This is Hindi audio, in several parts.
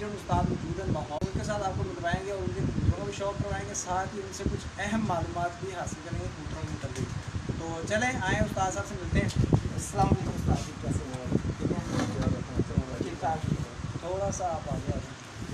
बेशक उस्ताद मौजूद हैं, माहौल के साथ आपको मिलवाएंगे और उनके कबूतरों का भी शौक़ करवाएंगे, साथ ही उनसे कुछ अहम मालूमात भी हासिल करेंगे कबूतरों के मुताबिक। तो चलें आएँ उस्ताद साहब से मिलते हैं। अस्सलाम वालेकुम उस्ताद जी, कैसे हैं? ठीक है, ठीक ठाक। थोड़ा सा आप आ गया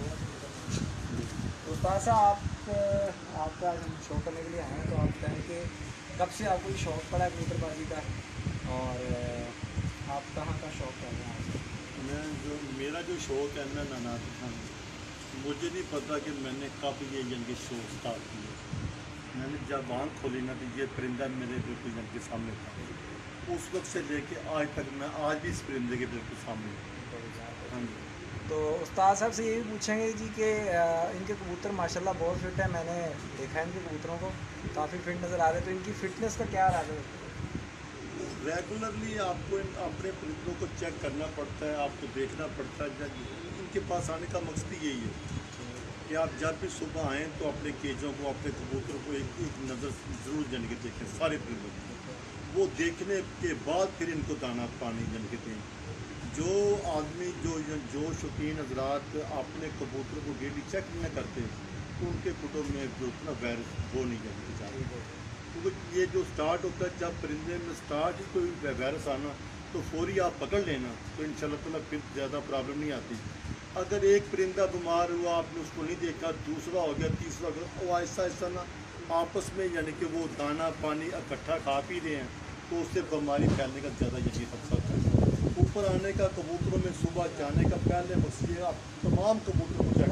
तो उस्ताद साहब आपका शौक़ करने के लिए आए हैं, तो आप बताएँ कि कब से आपको ये शौक़ पड़ा है कबूतरबाजी का और आप कहाँ का शौक़ कर रहे हैं? मेरा जो शौक़ है ना नाना खान, मुझे नहीं पता कि मैंने कब ये जंग शौक़ स्टार्ट किया। मैंने जब आँख खोली ना तो ये परिंदा मेरे बिल्कुल जंग के सामने था। उस वक्त से लेके आज तक मैं आज भी इस परिंदे के बिल्कुल सामने हूँ। हाँ जी। तो उस्ताद साहब से ये भी पूछेंगे जी कि इनके कबूतर माशाल्लाह बहुत फिट है, मैंने देखा है इनके कबूतरों को काफ़ी फिट नज़र आ रहे हैं, तो इनकी फ़िटनेस का क्या राज है? रेगुलरली आपको अपने परिंदों को चेक करना पड़ता है, आपको देखना पड़ता है। इनके पास आने का मकसद ही यही है कि आप जब भी सुबह आएँ तो अपने केजों को, अपने कबूतरों को एक नज़र ज़रूर जन के देखें, सारे परिंदों को। वो देखने के बाद फिर इनको दाना पानी जन के दें। जो आदमी जो शौकीन हजरात अपने कबूतरों को डेली चेक नहीं करते तो उनके कुटुंब में जो ना वायरस वो नहीं जमते चाहते, क्योंकि ये जो स्टार्ट होता है जब परिंदे में स्टार्ट ही कोई वायरस आना तो फौरी आप पकड़ लेना तो इंशाल्लाह ताला फिर ज़्यादा प्रॉब्लम नहीं आती। अगर एक परिंदा बीमार हुआ आपने उसको नहीं देखा, दूसरा हो गया, तीसरा हो गया, वो आहिस्ता आहिस्ता ना आपस में यानी कि वो दाना पानी इकट्ठा खा पी रहे हैं तो उससे बीमारी फैलने का ज़्यादा यही खतरा है। ऊपर आने का कबूतरों में सुबह जाने का पहले मकसद है आप तमाम कबूतरों को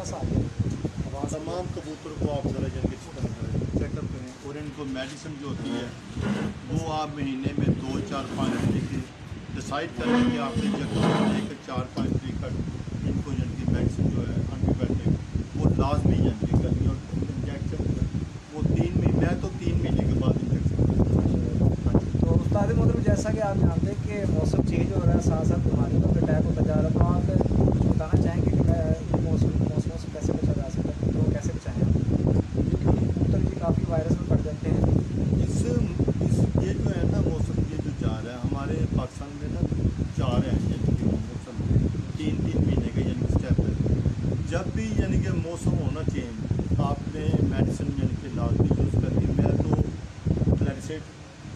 तमाम कबूतर को आप ज़रा जन के चेकअप करें और इनको मेडिसिन जो होती है वो आप महीने में 2-4-5 दिन की डिसाइड करें कि आपने जब 4-5 दिन तक इनको जन की मेडिसिन जो है एंटीबायोटिक वो लाजमी जन की करनी और इंजेक्शन वो 3 महीने, मैं तो 3 महीने के बाद इंजेक्शन। तो उस्ताद मोहतरम जैसा कि आप जानते हैं कि मौसम चेंज हो रहा है, साथ साथ बीमारियों का भी अटैक होता जा रहा है, तो आप कुछ बताना चाहेंगे कि मैं मौसमों से कैसे बचा जा सकता है, तो कैसे बचाएँ आप, क्योंकि कबूतर भी काफ़ी वायरस में पड़ जाते हैं। ये जो है ना मौसम ये जो जा रहा है हमारे पाकिस्तान में ना 4 है यानी कि मौसम 3-3 महीने का यानी कि स्टेप है। जब भी यानी कि मौसम होना चेंज आपने मेडिसिन यानी कि लाजमी यूज़ करनी। मैं तो क्लैरिसेट,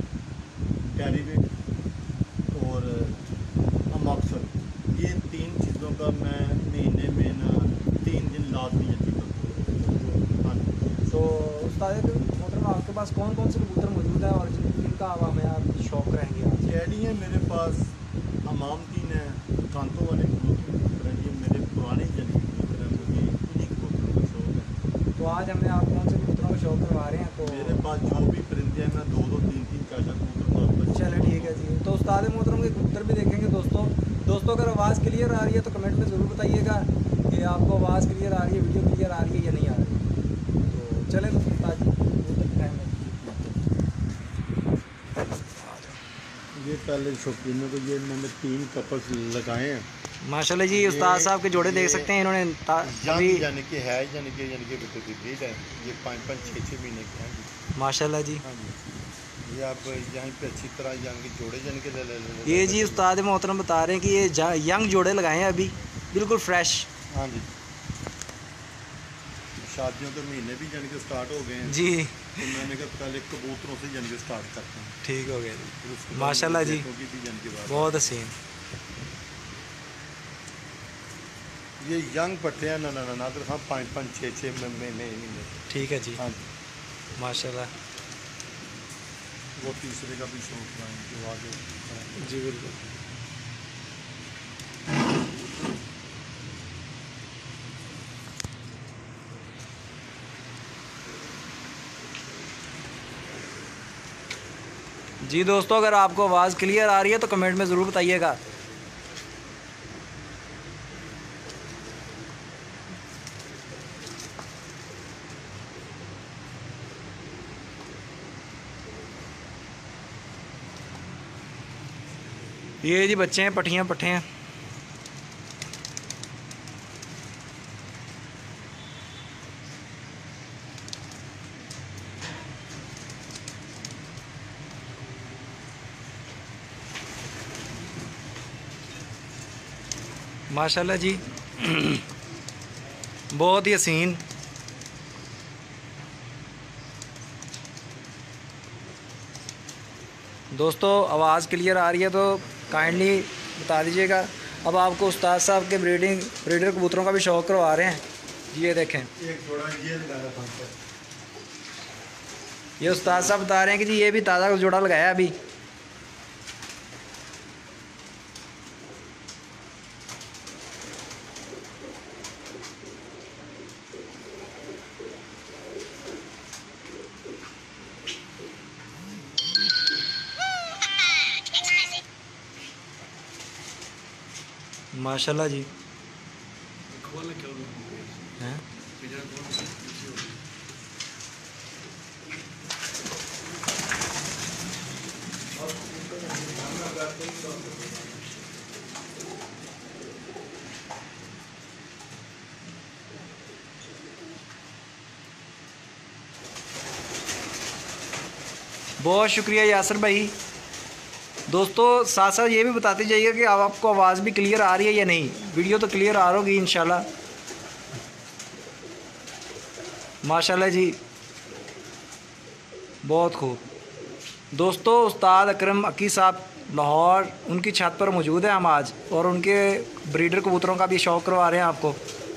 कैरीवेट और अमॉक्सल ये 3 चीज़ों का मैं महीने में ना 3 दिन लाजमी यकीन करता हूँ। हाँ, तो उस्ताद मोहतरम आपके पास कौन कौन से कबूतर मौजूद है और जिनका हमें आप शौक़ रहेंगे? कैडी है मेरे पास, हमाम 3 है, कांतों वाले कबूतर हैं, ये मेरे पुराने जनी कबूतर हैं, मुझे इन्हीं कबूतरों का शौक़ है। तो आज हमने आप कौन से कबूतरों का शौक़ करवा रहे हैं? तो मेरे पास जो भी परिंदे हैं मैं 2-2, 3-3, 4-4 कबूतर। चलें ठीक है जी। तो उस्ताद मोहतरम के कबूतर भी देखेंगे दोस्तों अगर आवाज़ क्लियर आ रही है तो कमेंट में ज़रूर बताइएगा कि आपको आवाज़ क्लियर आ रही है, वीडियो क्लियर आ रही है या नहीं आ रही है। तो चलें उस्ताद जी कबूतर दिखाएँगे। ये पहले शौकीनों को ये मैंने 3 कपल्स लगाए हैं माशाल्लाह जी। उस्ताद साहब के जोड़े देख सकते हैं, इन्होंने अभी यानी कि ब्रीड है, ये 5-5, 6-6 महीने के हैं माशाल्लाह जी। हाँ जी, ये आप यहाँ पे अच्छी तरह यानी कि जोड़े जाने के ले ये जी उस्ताद मोहतरम बता रहे हैं कि ये यंग जोड़े लगाए हैं अभी बिल्कुल फ्रेश। हाँ जी, शादियों के महीने भी जाने के स्टार्ट हो गए हैं जी, तो मैंने कहा पहले कबूतरों से जाने के स्टार्ट करते हैं। ठीक हो गया फिर उसके जी, बाद माशाल्लाह जी, भी जाने के बाद बहुत हसीन। ये यंग पट्टे हैं ना नादर खां 5-5, 6-6 महीने। ठीक है जी, हाँ माशाल्लाह वो तीसरे का भी शौक है जो आगे जी बिल्कुल। जी दोस्तों अगर आपको आवाज़ क्लियर आ रही है तो कमेंट में ज़रूर बताइएगा। ये जी बच्चे हैं, पट्ठे हैं। माशाल्लाह जी। बहुत ही हसीन। दोस्तों आवाज़ क्लियर आ रही है तो काइंडली बता दीजिएगा। अब आपको उस्ताद साहब के ब्रीडर कबूतरों का भी शौक़ करवा रहे हैं। ये देखें, एक जोड़ा ये लगाया था। ये उस्ताद साहब बता रहे हैं कि जी ये भी ताज़ा जोड़ा लगाया अभी। माशाल्लाह जी हैं। बहुत शुक्रिया यासर भाई। दोस्तों साथ साथ ये भी बताते जाइए कि अब आपको आवाज़ भी क्लियर आ रही है या नहीं। वीडियो तो क्लियर आ रही इंशाल्लाह। माशाल्लाह जी, बहुत खूब। दोस्तों उस्ताद अकरम अकी साहब लाहौर, उनकी छत पर मौजूद है हम आज, और उनके ब्रीडर कबूतरों का भी शौक़ करवा रहे हैं आपको।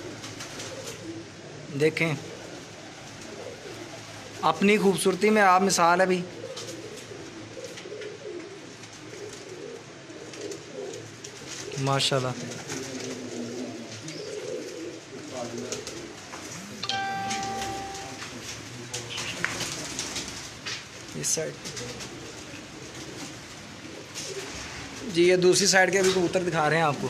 देखें अपनी खूबसूरती में आप मिसाल है भी। माशाल्लाह। इस साइड जी, ये दूसरी साइड के भी कबूतर दिखा रहे हैं आपको।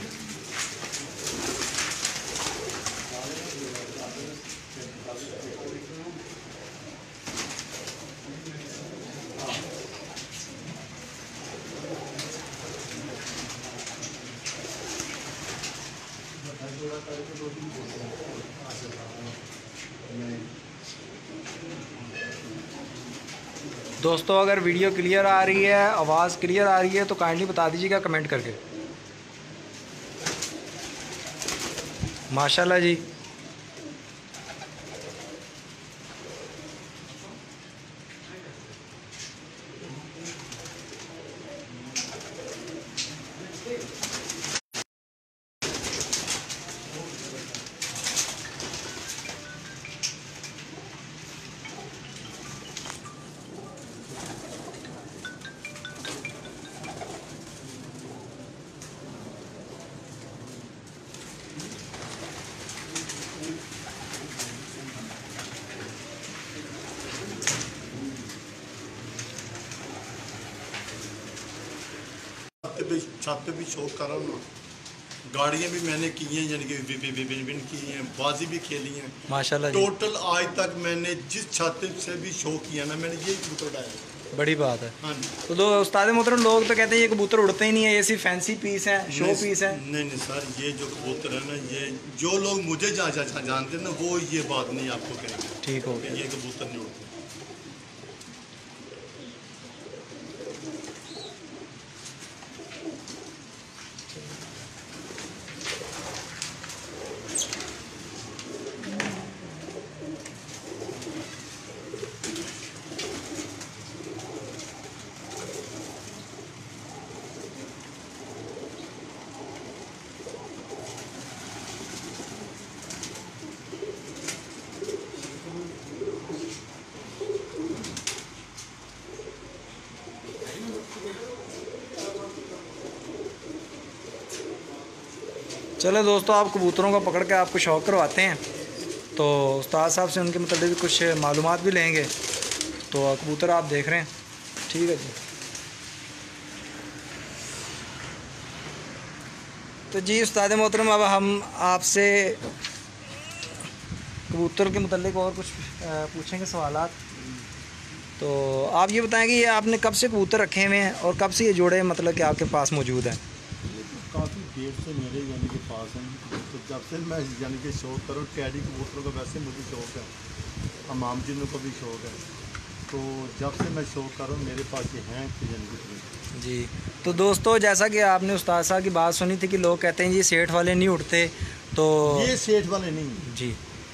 दोस्तों अगर वीडियो क्लियर आ रही है, आवाज़ क्लियर आ रही है तो काइंडली बता दीजिएगा कमेंट करके। माशाल्लाह जी। छत पे भी शौक कर रहा हूँ ना। गाड़ियाँ भी मैंने की हैं, यानी कि विन की हैं, बाजी भी खेली हैं माशाल्लाह जी। टोटल आज तक मैंने जिस छत से भी शौक किया ना, मैंने यही कबूतर उड़ाया। बड़ी बात है। हाँ जी। तो दो उस्ताद मोहतरम, लोग तो कहते हैं ये कबूतर उड़ते ही नहीं है, ये सिर्फ फैंसी पीस है, शो पीस है। नहीं सर, ये जो कबूतर है ना, ये जो लोग मुझे जानते हैं ना, वो ये बात नहीं आपको कहेंगे। ठीक हो गया। ये कबूतर नहीं उड़ते। चलो दोस्तों, आप कबूतरों को पकड़ के आपको शौक़ करवाते हैं, तो उस्ताद साहब से उनके मतलब कुछ मालूमात भी लेंगे। तो कबूतर आप देख रहे हैं, ठीक है जी। तो जी उस्ताद मोहतरम, अब हम आपसे कबूतर के मतलब और कुछ पूछेंगे सवालात। तो आप ये बताएं कि ये आपने कब से कबूतर रखे हुए हैं और कब से ये जोड़े मतलब कि आपके पास मौजूद हैं? काफ़ी देर से मेरे यानी के पास हैं कबूतर। जब से मैं यानी कि शौक़ करूँ कैडी कबूतरों का, वैसे मुझे शौक़ है, हमाम जिनों का भी शौक़ है। तो जब से मैं शौक़ कर रहा हूँ मेरे पास ये हैं यानी कि जी। तो दोस्तों जैसा कि आपने उस्ताद साहब की बात सुनी थी कि लोग कहते हैं जी सेठ वाले नहीं उठते, तो ये सेठ वाले नहीं जी,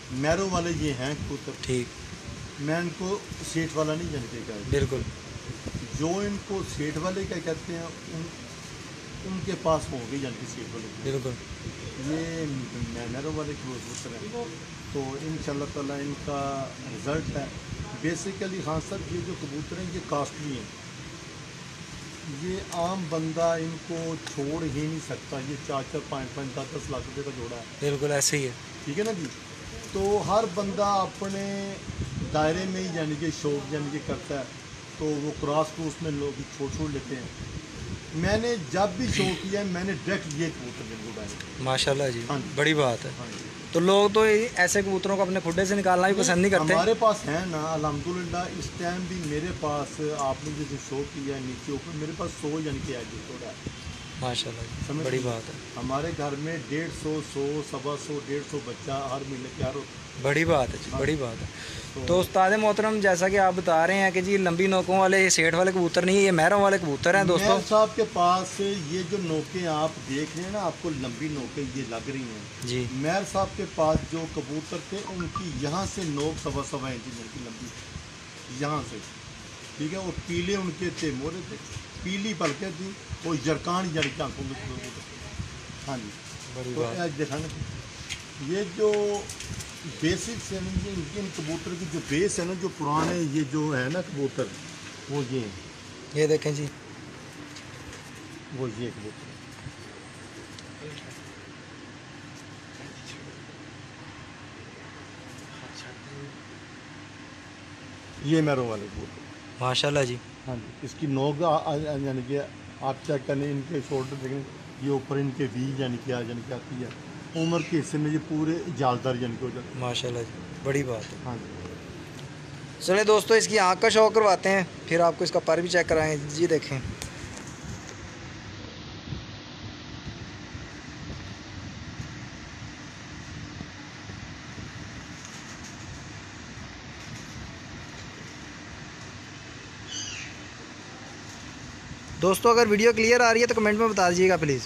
मैरो वाले ये हैं कबूतर, ठीक, मैं इनको सेठ वाला नहीं जानते क्या, बिल्कुल जो इनको सेठ वाले क्या कहते हैं उनके पास होंगे यानी कि सेठ वाले बिल्कुल। ये मैरो वाले कबूतर हैं। तो इंशाल्लाह ताला इनका रिज़ल्ट है। बेसिकली हाँ सर, ये जो कबूतर हैं ये कास्टली हैं, ये आम बंदा इनको छोड़ ही नहीं सकता। ये 4-4, 5-5, 10-10 लाख रुपए का जोड़ा है। बिल्कुल ऐसे ही है। ठीक है ना जी। तो हर बंदा अपने दायरे में ही यानी कि शौक यानी कि करता है, तो वो क्रॉस में लोग छोड़ लेते हैं। मैंने जब भी शौक किया है मैंने डायरेक्ट ये कबूतर जिनको डायरेक्ट। माशाल्लाह जी, हाँ जी। बड़ी बात है। हाँ जी। तो लोग तो ऐसे कबूतरों को अपने खुड्डे से निकालना भी पसंद नहीं करते। हमारे पास है ना अल्हम्दुलिल्लाह, इस टाइम भी मेरे पास आपने जो शो किया है नीचे ऊपर, मेरे पास 100 यानी कि आज थोड़ा है। माशाल्लाह जी, समझ बड़ी गए? बात है। हमारे घर में 150, 100, 125, 150 बच्चा हर महीने तैयार होता बड़ी बात है जी, हाँ। बड़ी बात है। है। तो उस्ताद मोहतरम, जैसा कि आप बता रहे हैं कि जी लंबी नोकों वाले सेठ वाले कबूतर नहीं है, ये महरों वाले कबूतर हैं दोस्तों। मेयर साहब के पास ये जो नोकें आप देख रहे हैं ना, आपको लंबी नोकें ये लग रही हैं जी, मेयर साहब के पास जो कबूतर थे उनकी यहाँ से नोक 1.25 इंच की लंबी, यहाँ से, ठीक है। और पीले उनके थे, मोरे थे, पीली पलकें थी, और जरकान यानी कि आंखों में कबूतर। हाँ जी। बड़ी तो बात। आज देखा ना, ये जो बेसिक है ना, ये इन कबूतर की जो बेस है ना, जो पुराने ये जो है ना कबूतर, वो ये हैं, ये देखें जी, वो ये कबूतर। ये मैरो वाले कबूतर। माशाल्लाह जी। हाँ जी। इसकी नोक यानी कि आप चेक करें, इनके शोल्डर देखें, ये ऊपर इनके वी यानी कि आती है। उम्र के हिस्से में ये पूरे जालदार यानी कि हो जाते हैं। माशाल्लाह जी, बड़ी बात है। हाँ जी। चले दोस्तों, इसकी आँख का शौक करवाते हैं, फिर आपको इसका पर भी चेक कराएं जी। देखें, दोस्तों अगर वीडियो क्लियर आ रही है तो कमेंट में बता दीजिएगा प्लीज़।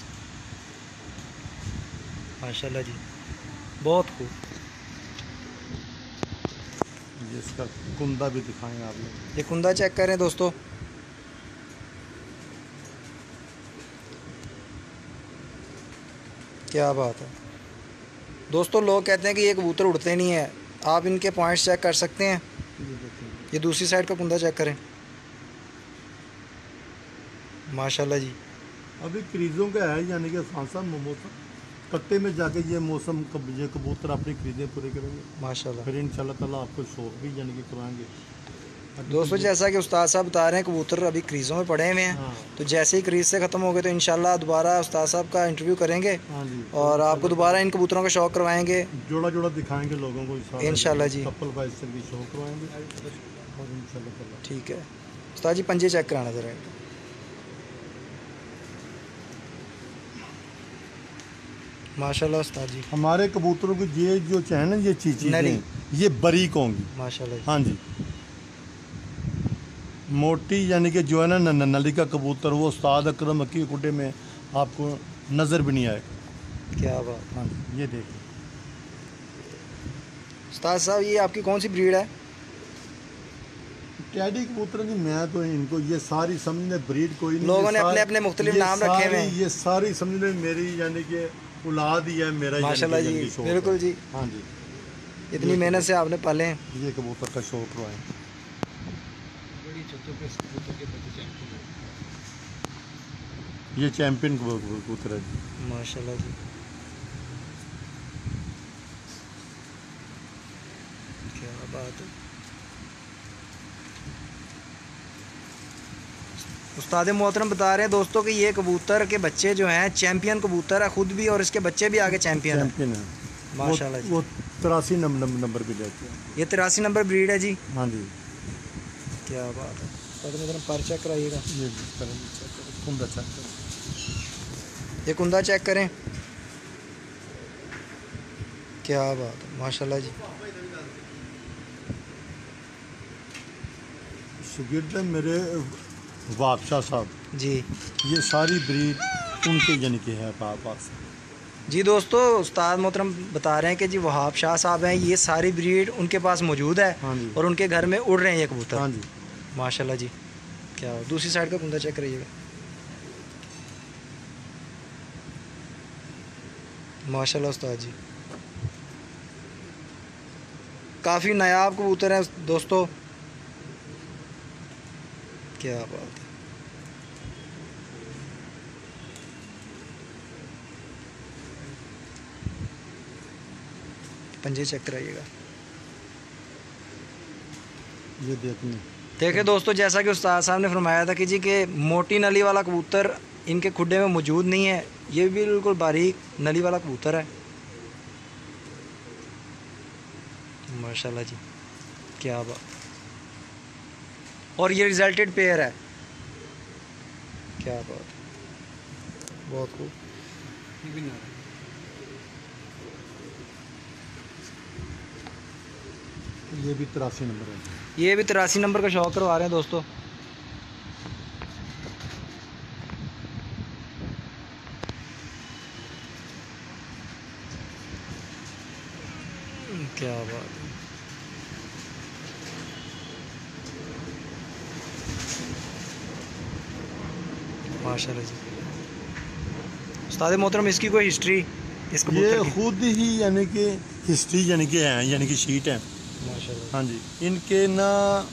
माशाल्लाह जी, बहुत खूब। ये इसका कुंदा भी दिखाएं आप लोग। ये कुंदा चेक करें दोस्तों, क्या बात है। दोस्तों लोग कहते हैं कि ये कबूतर उड़ते नहीं है, आप इनके पॉइंट्स चेक कर सकते हैं। ये देखें, ये दूसरी साइड का कुंदा चेक करें, माशाल्लाह जी। अभी क्रीजों का है यानी कि सांसा मौसम कट्टे में जाके ये मौसम ये कबूतर अपनी क्रीजें पूरे करेंगे, माशाल्लाह। फिर इंशाल्लाह ताला आपको शौक भी यानी कि करवाएंगे। दोस्तों जैसा कि उस्ताद साहब बता रहे हैं, कबूतर अभी क्रीज़ों में पड़े हुए हैं। हाँ। तो जैसे ही क्रीज़ से ख़त्म हो गए तो इंशाल्लाह दोबारा उस्ताद साहब का इंटरव्यू करेंगे हाँ जी। और आपको दोबारा इन कबूतरों का शौक करवाएंगे जोड़ा जोड़ा दिखाएंगे लोगों को इंशाल्लाह जी। कपल वाइज से भी शौक करवाएंगे और इंशाल्लाह ताला। ठीक है उस्ताद जी, पंजे चेक कराना ज़रा। माशाल्लाह उस्ताद जी, हमारे कबूतरों की ये जो है ना, ये चीज़ें नरी। ये बारीक होंगी। माशाल्लाह जी। हाँ जी। मोटी यानी कि जो है ना नली का कबूतर, वो उस्ताद अकरम मक्की कुड्डे में आपको नज़र भी नहीं आएगा। क्या बात। हाँ जी, ये देखिए उस्ताद साहब, ये आपकी कौन सी ब्रीड है? टैडी कबूतर की। मैं तो इनको ये सारी समझने ब्रीड कोई नहीं, लोगों ने अपने अपने मुख्तलिफ नाम रखे हुए हैं। ये सारी समझने मेरी यानी कि औलाद ही है मेरा। माशाल्लाह जी, बिल्कुल जी। हाँ जी। इतनी मेहनत से आपने पाले हैं। ये कबूतर का शौक हुआ है। ये चैंपियन कबूतर है जी। माशाल्लाह जी, क्या बात है। उस्ताद मोहतरम बता रहे हैं दोस्तों कि ये कबूतर के बच्चे जो हैं चैंपियन कबूतर है खुद भी, और इसके बच्चे भी आगे चैंपियन है। चैंपियन है माशाल्लाह जी। वो 83 नंबर भी लेते हैं। ये 83 नंबर ब्रीड है जी। हाँ जी। क्या बात है। उस्ताद मोहतरम पर चेक कराइएगा। ये कुंदा चेक करें। ये कुंदा चेक करें, क्या बात है। माशाल्लाह जी। शागिर्द है मेरे वाकशाह साहब जी ये सारी ब्रीड उनके यानी कि है पास। जी दोस्तों, उस्ताद मोहतरम बता रहे हैं कि जी वहाब शाह साहब हैं, ये सारी ब्रीड उनके पास मौजूद है। हाँ जी। और उनके घर में उड़ रहे हैं ये कबूतर। हाँ जी। माशाल्लाह जी। क्या हो, दूसरी साइड का कुंदा चेक करिएगा। माशाल्लाह उस्ताद जी, काफ़ी नायाब कबूतर हैं दोस्तों। क्या बात है। पंजे चेक कराइएगा। ये देखने देखिए दोस्तों, जैसा कि उस्ताद साहब ने फरमाया था कि जी कि मोटी नली वाला कबूतर इनके खुड्डे में मौजूद नहीं है। ये भी बिल्कुल बारीक नली वाला कबूतर है। माशाल्लाह जी, क्या बात। और ये रिजल्टेड पेयर है। क्या बात, बहुत खूब। ये भी 83 नंबर है। ये भी 83 नंबर का शौक करवा रहे हैं दोस्तों। क्या बात है। माशाल्लाह जी। उस्ताद मोहतरम, इसकी कोई हिस्ट्री इस ये कबूतर की? खुद ही यानी कि हिस्ट्री यानी कि है, यानी कि शीट है। माशाल्लाह। हाँ जी। इनके ना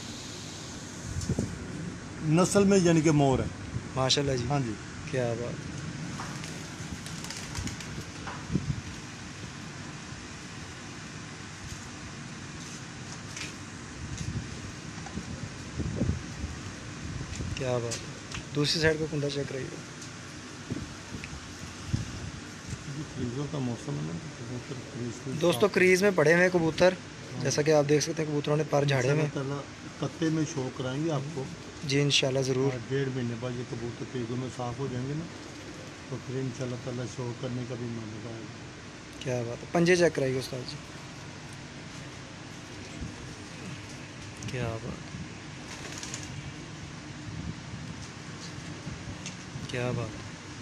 नस्ल में यानी कि मोर है। माशाल्लाह जी। हाँ जी। क्या बात। क्या बात है। दूसरी साइड का कुंदा चेक करिएगा। क्रीजों का मौसम है ना, कबूतर क्रीज दोस्तों क्रीज में पड़े हुए हैं कबूतर, जैसा कि आप देख सकते हैं कबूतरों ने पर झाड़े में। कत्ते में शो कराएंगे आपको जी इंशाल्लाह ज़रूर। 1.5 महीने बाद ये कबूतर क्रीजों में साफ हो जाएंगे ना, तो फिर इंशाल्लाह ताला शो करने का भी मन आएगा। क्या बात है। पंजे चेक कराइए उस्ताद जी। क्या बात, क्या बात।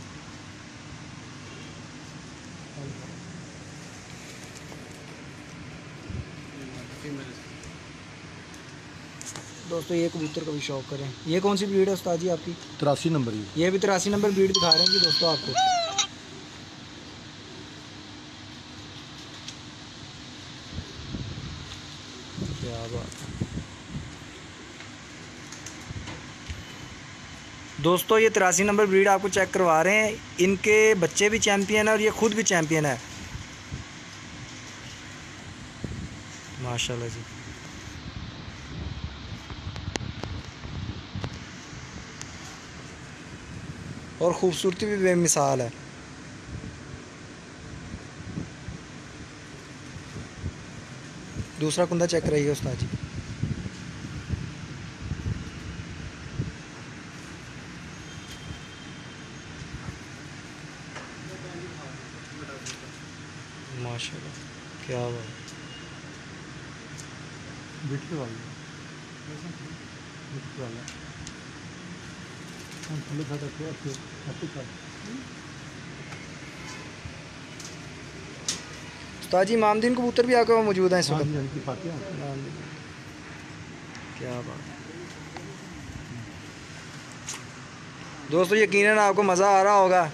दोस्तों ये कबूतर का भी शौक करें। ये कौन सी ब्रीड है उस्ताद जी आपकी? 83 नंबर ये भी 83 नंबर ब्रीड दिखा रहे हैं जी दोस्तों आपको। क्या बात है। दोस्तों ये 83 नंबर ब्रीड आपको चेक करवा रहे हैं। इनके बच्चे भी चैंपियन है और ये खुद भी चैंपियन है। माशाल्लाह जी। और खूबसूरती भी बेमिसाल है। दूसरा कुंदा चेक कराइए उस्ताद जी। माशाल्लाह, क्या बात। बिटके वाला बिटके वाला हम थोड़े खाता थे आपके का। उस्ताद जी मामदीन कबूतर भी आपके वहाँ मौजूद हैं इस हाँ वक्त? जी, यानी कि पाते हैं। क्या बात। दोस्तों यकीनन आपको मज़ा आ रहा होगा।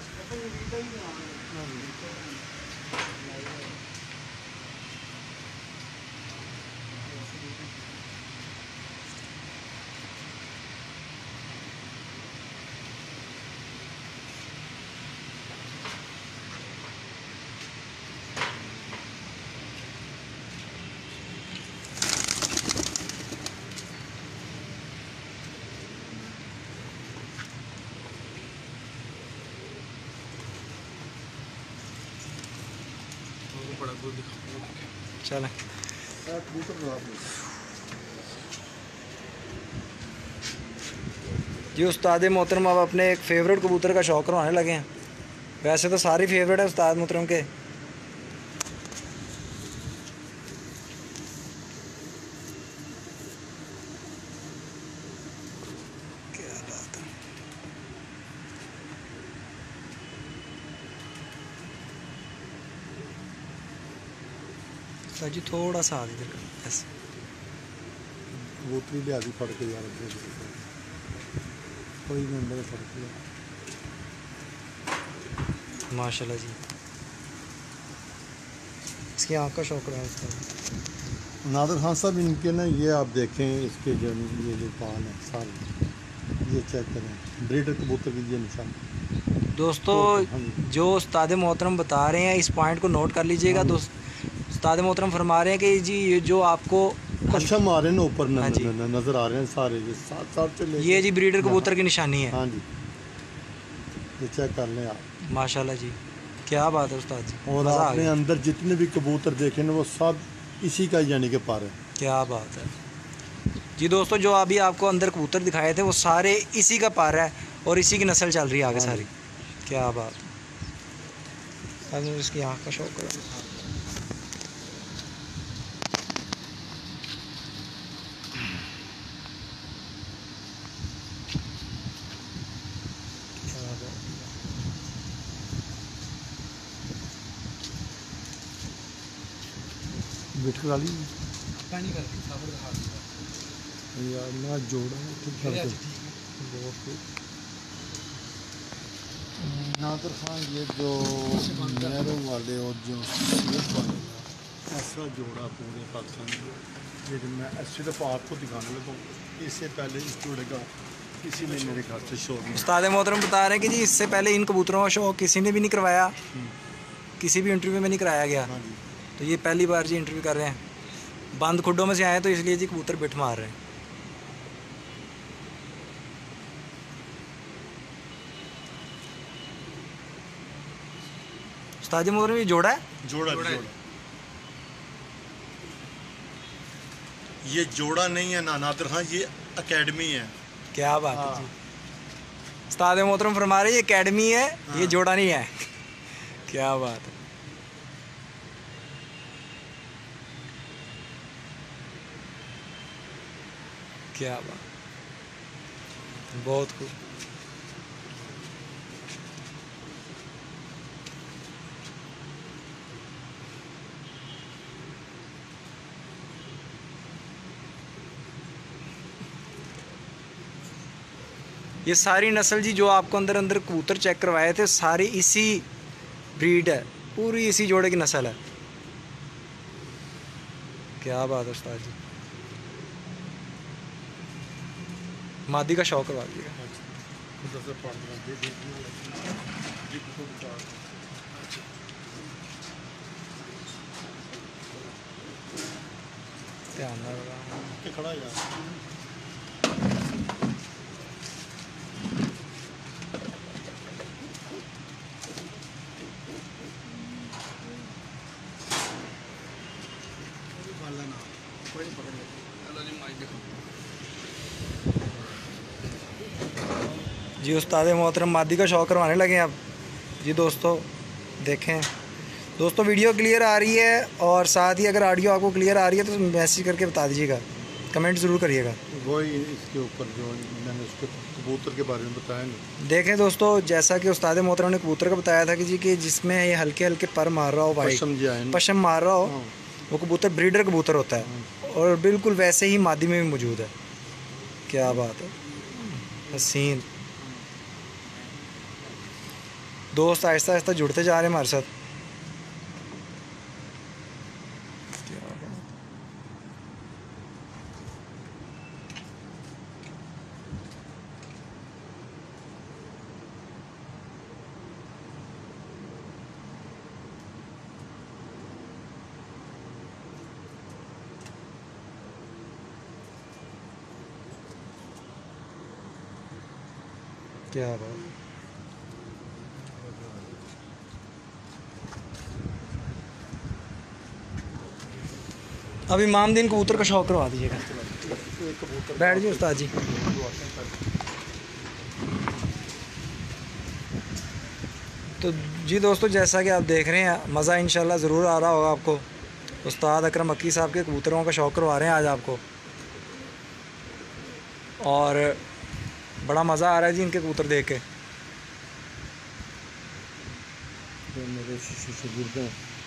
चलें जी। उस्ताद मोहतरम अब अपने एक फ़ेवरेट कबूतर का शौक़ करवाने लगे हैं। वैसे तो सारी फेवरेट है उस्ताद मोहतरम के। क्या बात है। उस्ताद जी थोड़ा सा आगे इधर ऐसे कबूतरी लिहाजी फड़ के यार कोई नहीं अंदर फड़ के माशाल्लाह जी। इसकी आँख का शौक रहा है उस्ताद। नादिर खान साहब इनके ना ये आप देखें इसके जो ये जो पान है सारे ये चेक करें ब्रीडर कबूतर की ये निशान। दोस्तों जो उस्ताद मोहतरम बता रहे हैं इस पॉइंट को नोट कर लीजिएगा। दोस्त उस्ताद मोहतरम फरमा रहे हैं कि जी ये जो आपको पशम आ रहे हैं ना ऊपर हाँ जी नज़र आ रहे हैं सारे ये साथ साथ चले ये जी ब्रीडर कबूतर की निशानी है। हाँ जी ये चेक कर लें आप। माशाल्लाह जी क्या बात है उस्ताद जी। और आपने अंदर जितने भी कबूतर देखे ना वो सब इसी का यानी कि पर है। क्या बात है जी। दोस्तों जो अभी आपको अंदर कबूतर दिखाए थे वो सारे इसी का पर है और इसी की नस्ल चल रही है आगे सारी। क्या बात है। इसकी आँख का शौक है। वेट करा ली पानी कर साबर दिखा यार ना जोड़ा नादिर खान ये जो नहरों वाले और जो वाले ऐसा जोड़ा पूरे पाकिस्तान में लेकिन मैं ऐसी दफ़ा आपको दिखाने लगा इससे पहले इस जोड़े का किसी ने मेरे घर से शौक नहीं। उस्ताद मोहतरम बता रहे हैं कि जी इससे पहले इन कबूतरों का शौक किसी ने भी नहीं करवाया, किसी भी इंटरव्यू में नहीं कराया गया। तो ये पहली बार जी इंटरव्यू कर रहे हैं। बंद खुड्डों में से आए तो इसलिए जी कबूतर बिठ मार रहे हैं। उस्ताद मोहतरम ये जोड़ा है? जोड़ा ये जोड़ा नहीं है ना नादिर खान ये एकेडमी है। क्या बात है जी। उस्ताद मोहतरम फरमा रहे ये एकेडमी है ये जोड़ा नहीं है। क्या बात है। क्या बात बहुत खूब। ये सारी नस्ल जी जो आपको अंदर कबूतर चेक करवाए थे सारी इसी ब्रीड है, पूरी इसी जोड़े की नस्ल है। क्या बात है उस्ताद जी। मादी का शौक करवा दिएगा। ध्यान खड़ा यार जी। उस्ताद मोहतरम मादी का शौक करवाने लगे अब जी। दोस्तों देखें दोस्तों वीडियो क्लियर आ रही है और साथ ही अगर ऑडियो आपको क्लियर आ रही है तो मैसेज करके बता दीजिएगा, कमेंट ज़रूर करिएगा। वही इसके ऊपर जो मैंने उसके कबूतर के बारे में बताया नहीं। देखें दोस्तों जैसा कि उस्ताद मोहतरम ने कबूतर का बताया था कि जी कि जिसमें ये हल्के हल्के पर मार रहा हो भाई, पशम मार रहा हो, वो कबूतर ब्रीडर कबूतर होता है और बिल्कुल वैसे ही मादी में भी मौजूद है। क्या बात है। हसीन दोस्त आहिस्ता आहिस्ता जुड़ते जा रहे हैं हमारे साथ। क्या बात। अब इमामदीन कबूतर का शौक करवा दीजिएगा। बैठ जाइए उस्ताद जी। तो जी दोस्तों जैसा कि आप देख रहे हैं मज़ा इंशाल्लाह ज़रूर आ रहा होगा आपको। उस्ताद अकरम मक्की साहब के कबूतरों का शौक करवा रहे हैं आज आपको और बड़ा मज़ा आ रहा है जी इनके कबूतर देख के। मेरे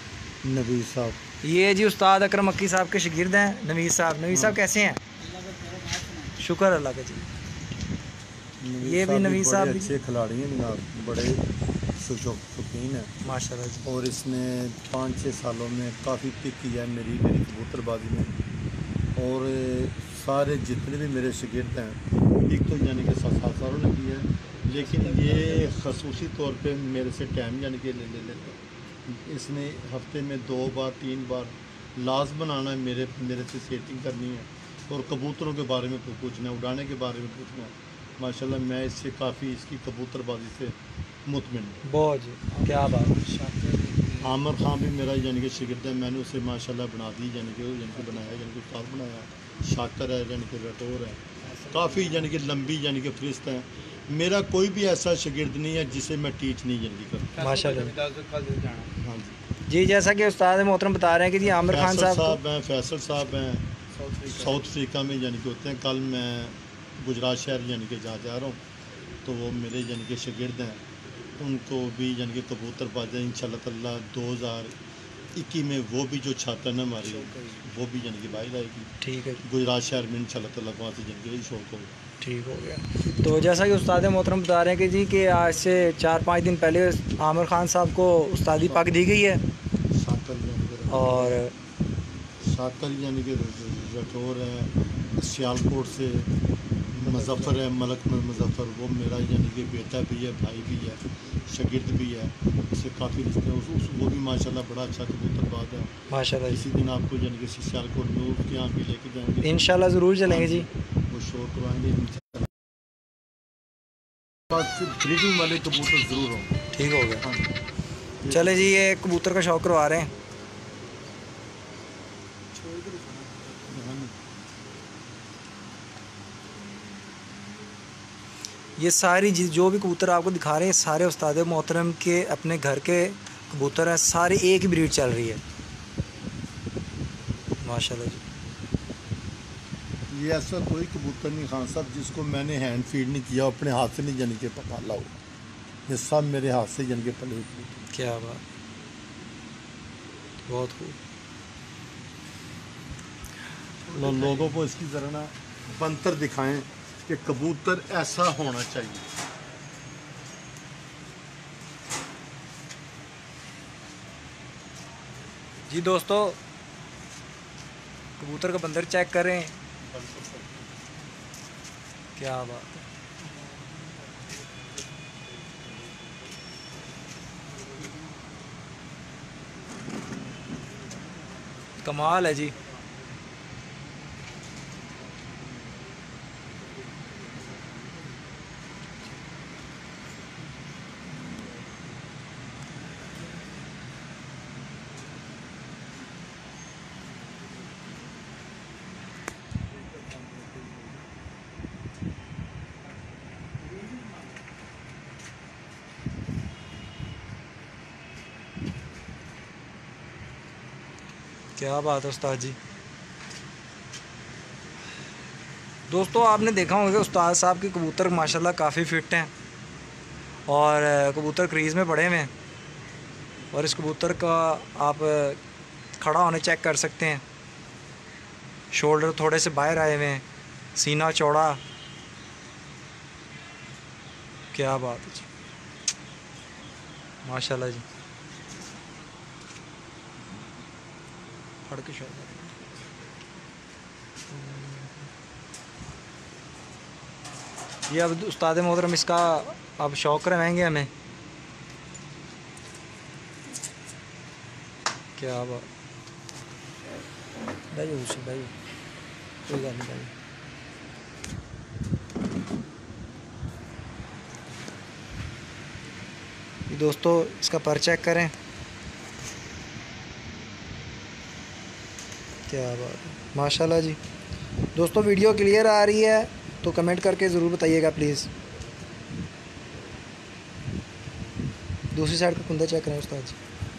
नबी साहब। ये जी उस्ताद अकरम मक्की साहब के शागिर्द हैं नवीद साहब। नवीद साहब कैसे हैं? शुक्र अल्लाह का जी। ये भी नवीद साहब बड़े अच्छे खिलाड़ी हैं जनाब, बड़े शौकीन हैं माशाल्लाह जी। और इसने 5-6 सालों में काफ़ी पिक किया है मेरी कबूतरबाजी में। और सारे जितने भी मेरे शागिर्द हैं एक तो यानी कि 7 सालों ने किया है, लेकिन ये खसूसी तौर पे मेरे से टाइम यानी कि ले लेते हैं। इसने हफ्ते में 2 बार 3 बार लाज बनाना है, मेरे से सेटिंग करनी है और कबूतरों के बारे में पूछना है, उड़ाने के बारे में पूछना है। माशाल्लाह मैं इससे काफ़ी इसकी कबूतरबाजी से मुतमिन हूँ। बहुत जी, क्या बात है। आमिर खान भी मेरा यानी कि शागिर्द है, मैंने उसे माशाल्लाह बना दी, यानी कि बनाया, यानी कि उस्ताद बनाया। शाकर है, यानी कि रटोर है, काफ़ी यानी कि लंबी यानी कि फरिस्त है। मेरा कोई भी ऐसा शागिर्द नहीं है जिसे मैं टीच नहीं यानी कि करता। माशाल्लाह। हाँ जी, जैसा कि उस्ताद मोहतरम बता रहे हैं कि जी आमिर खान साहब हैं, फैसल साहब हैं, साउथ अफ्रीका में यानी कि होते हैं। कल मैं गुजरात शहर यानी कि जा रहा हूँ, तो वो मेरे यानी कि शागिर्द हैं, उनको भी यानी कि कबूतरबाजी इंशाल्लाह ताला 2021 में वो भी जो छात्र है ना हमारी, वो भी यानी कि बाहर आएगी। ठीक है, गुजरात शहर में इंशाल्लाह ताला वहाँ से यानी कि शौक हो। ठीक हो गया। तो जैसा कि उस्ताद मोहतरम बता रहे हैं कि जी कि आज से 4-5 दिन पहले आमिर खान साहब को उस्तादी पक दी गई है और शाकर यानी कि रटोर है, सियालकोट से मुजफ्फर है, मलक मुजफ्फर, वो मेरा यानी कि बेटा भी है, भाई भी है, शागिर्द भी है, इससे काफ़ी रिश्ते हैं। वो भी माशाल्लाह बड़ा अच्छा कबूतरबाज है माशाल्लाह इसी दिन आपको यानी कि सियालकोट में उसके यहाँ भी लेके जाएंगे इंशाल्लाह ज़रूर चलेंगे जी। वो शो करवाएंगे। ब्रीडिंग वाले कबूतर ज़रूर होंगे। ठीक हो गया। चले जी, ये कबूतर का शौक करवा रहे हैं। ये सारी जो भी कबूतर आपको दिखा रहे हैं सारे उस्ताद मोहतरम के अपने घर के कबूतर हैं, सारी एक ही ब्रीड चल रही है माशाल्लाह जी। ये ऐसा कोई कबूतर नहीं खान साहब जिसको मैंने हैंड फीड नहीं किया, अपने हाथ से नहीं यानी कि पाला हो। ये सब मेरे हाथ से यानी कि पले हुए। क्या बात, बहुत खूब। लोगों को इसकी ज़रा ना बनतर दिखाएं कि कबूतर ऐसा होना चाहिए। जी दोस्तों, कबूतर का बंदर चेक करें, क्या बात है। कमाल है जी। क्या बात है उस्ताद जी। दोस्तों, आपने देखा होगा कि उस्ताद साहब के कबूतर माशाल्लाह काफ़ी फिट हैं और कबूतर क्रीज़ में पड़े हुए हैं। और इस कबूतर का आप खड़ा होने चेक कर सकते हैं, शोल्डर थोड़े से बाहर आए हुए हैं, सीना चौड़ा। क्या बात है जी, माशाल्लाह जी। फड़ के शौक ये अब उस्ताद मोहतरम इसका अब शौक करवाएंगे हमें। क्या बात भाई, भाई कोई बात नहीं भाई। दोस्तों, इसका पर चेक करें, क्या बात है, माशाल्लाह जी। दोस्तों, वीडियो क्लियर आ रही है तो कमेंट करके ज़रूर बताइएगा प्लीज़। दूसरी साइड का कुंदा चेक करें उस्ताद जी।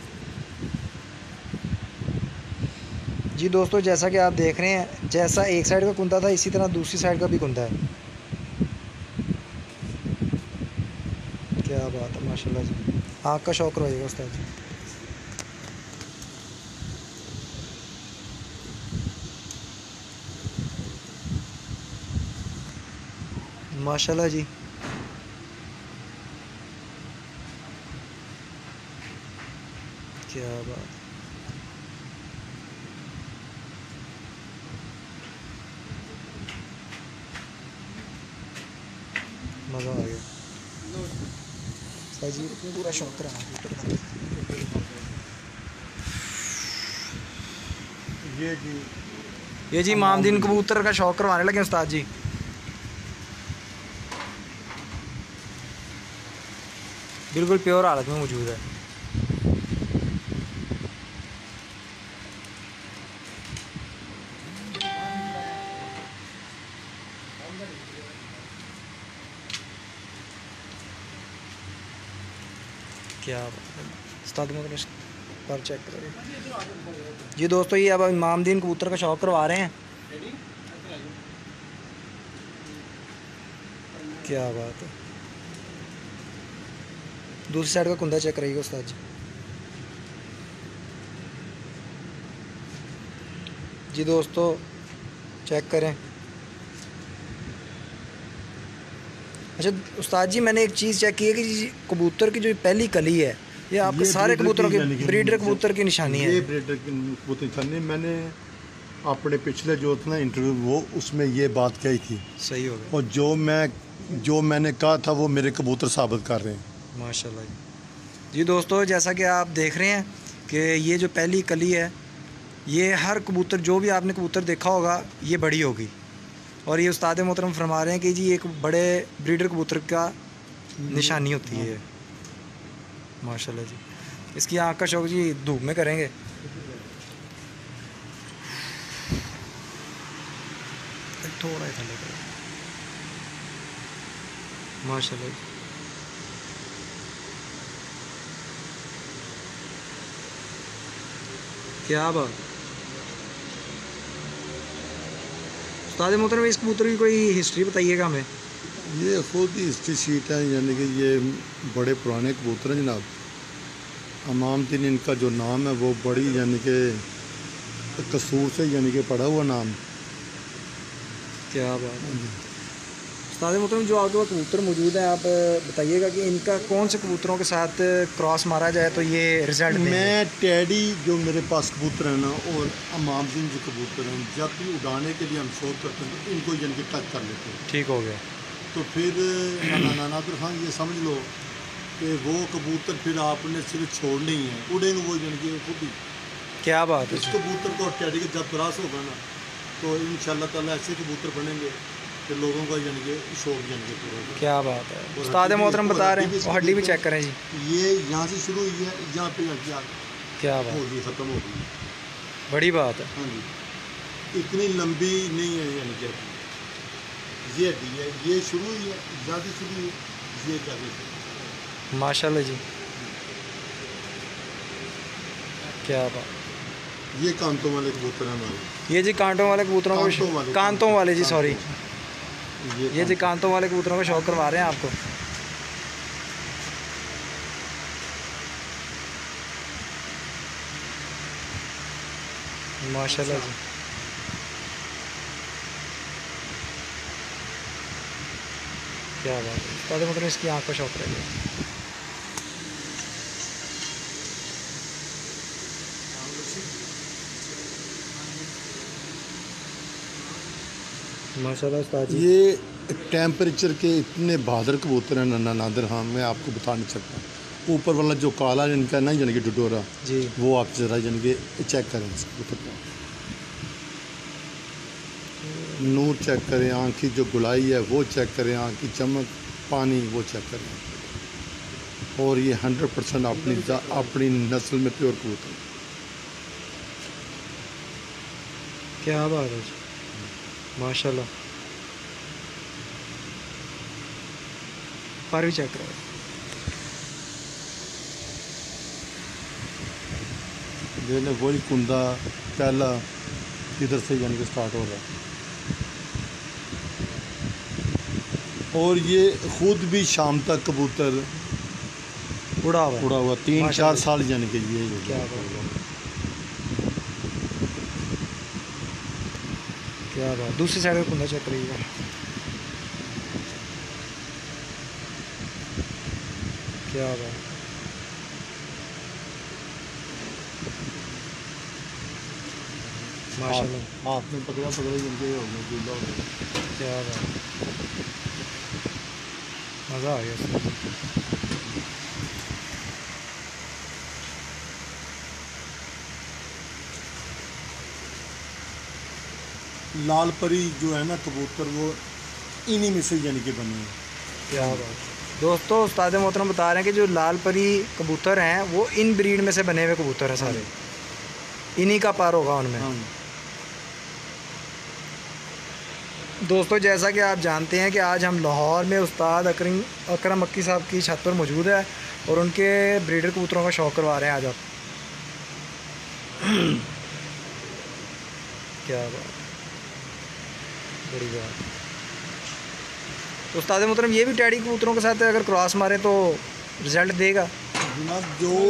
जी दोस्तों, जैसा कि आप देख रहे हैं, जैसा एक साइड का कुंदा था इसी तरह दूसरी साइड का भी कुंदा है। क्या बात है, माशाल्लाह जी। आँख का शौक रहिएगा उस्ताद जी। माशाल्लाह जी। क्या बात, मज़ा आ गया। जी पूरा शौक रहा ये जी मामदीन कबूतर का शौक करवाने लगे उस्ताद जी। बिल्कुल प्योर हालत में मौजूद है। क्या उस्ताद पर चेक करें जी दोस्तों, ये अब इमामदीन कबूतर का शौक करवा रहे हैं। क्या बात है। दूसरी साइड का कुंदा चेक करिएगा उस्ताद जी। जी दोस्तों चेक करें। अच्छा उस्ताद जी, मैंने एक चीज़ चेक की है कि कबूतर की जो पहली कली है ये आपके सारे कबूतरों के ब्रीडर कबूतर की निशानी है। ये ब्रीडर की कबूतर निशानी। मैंने अपने पिछले जो था ना इंटरव्यू वो उसमें ये बात कही थी। सही हो गया। और जो मैंने कहा था वो मेरे कबूतर साबित कर रहे हैं माशाल्लाह जी। दोस्तों जैसा कि आप देख रहे हैं कि ये जो पहली कली है, ये हर कबूतर जो भी आपने कबूतर देखा होगा ये बड़ी होगी। और ये उस्ताद मोहतरम फरमा रहे हैं कि जी एक बड़े ब्रीडर कबूतर का निशानी होती है। माशाल्लाह जी। इसकी आँख का शौक जी धूप में करेंगे। थोड़ा ही थल्ले करें। माशाल्लाह जी। क्या बात। उस्ताद मोहतरम इस कबूतर की कोई हिस्ट्री बताइएगा हमें। ये खुद ही हिस्ट्री शीट है, यानी कि ये बड़े पुराने कबूतर हैं जनाब। इमामदीन इनका जो नाम है वो बड़ी यानी कि कसूर से यानी कि पड़ा हुआ नाम। क्या बात है। उस्ताद मोहतरम जो आपके पास कबूतर मौजूद है आप बताइएगा कि इनका कौन से कबूतरों के साथ क्रॉस मारा जाए तो ये रिजल्ट देंगे। मैं टैडी जो मेरे पास कबूतर है ना और इमामदीन जो कबूतर हैं, जब भी उड़ाने के लिए हम शौक करते हैं तो इनको यानी कि टच कर लेते हैं। ठीक हो गया। तो फिर नादिर खान ये समझ लो कि वो कबूतर फिर आपने सिर्फ छोड़ने ही है, उड़ेंगे वो यानी कि खुद ही। क्या बात है। इस कबूतर को और टैडी का जब क्रॉस होगा ना तो इंशाल्लाह ताला ऐसे कबूतर बनेंगे कि लोगों का यानी कि शौक यानी कि पूरा होगा। क्या बात है। उस्ताद मोहतरम बता रहे हैं हड्डी भी चेक करें जी। ये यहाँ से शुरू हुई है, यहाँ पे क्या बात होगी, ख़त्म हो गई। बड़ी बात है। हाँ जी, इतनी लंबी नहीं है यानी कि ये हड्डी है, ये शुरू हुई है, ज़्यादा शुरू हुई है, ये ज़्यादा। माशाल्लाह जी। क्या बात। ये कांतों वाले कबूतर हैं हमारे। ये जी कांटों वाले कबूतरों को कांतों वाले जी सॉरी ये जी कांतों वाले कबूतरों का शौक करवा रहे हैं आपको। माशाल्लाह जी। क्या बात है। उस्ताद मोहतरम इसकी आँख का शौक रह गया। माशाल्लाह उस्ताद जी। ये टेम्परेचर के इतने बहादुर कबूतर हैं नादिर खान, मैं आपको बता नहीं सकता। ऊपर वाला जो काला इनका ना यानी कि डडोरा जी, वो आप ज़रा यानी कि चेक करें, नूर चेक करें, आँख की जो गुलाई है वो चेक करें, आँख की चमक, पानी वो चेक करें। और ये 100% अपनी नस्ल में प्योर कबूतर। क्या बात है जी। माशाल्लाह। पर भी चेक करो। ये वही कुंदा पहला इधर से यानी कि स्टार्ट हो रहा है। और ये खुद भी शाम तक कबूतर उड़ा हुआ 3-4 साल यानी कि ये क्या बात। क्या बात। दूसरी साइड का कुंदा चेक करिएगा। क्या बात, माशाल्लाह। हाथ में पकड़ा पकड़ा जिनके हो गए गीला हो गया। क्या बात, मज़ा आ गया इसमें। लाल परी जो है ना कबूतर, वो इन्हीं में से यानी कि बने हैं। क्या बात। दोस्तों उस्ताद मोहतरम बता रहे हैं कि जो लाल परी कबूतर हैं वो इन ब्रीड में से बने हुए कबूतर हैं सारे, इन्हीं का पार होगा उनमें। हाँ। दोस्तों जैसा कि आप जानते हैं कि आज हम लाहौर में उस्ताद अकरम मक्की साहब की छत पर मौजूद है और उनके ब्रीडर कबूतरों का शौक़ करवा रहे हैं आज आप। क्या बात, बड़ी बात। तो उस्ताद मोहतरम ये भी टैडी कबूतरों के साथ अगर क्रॉस मारे तो रिज़ल्ट देगा? जनाब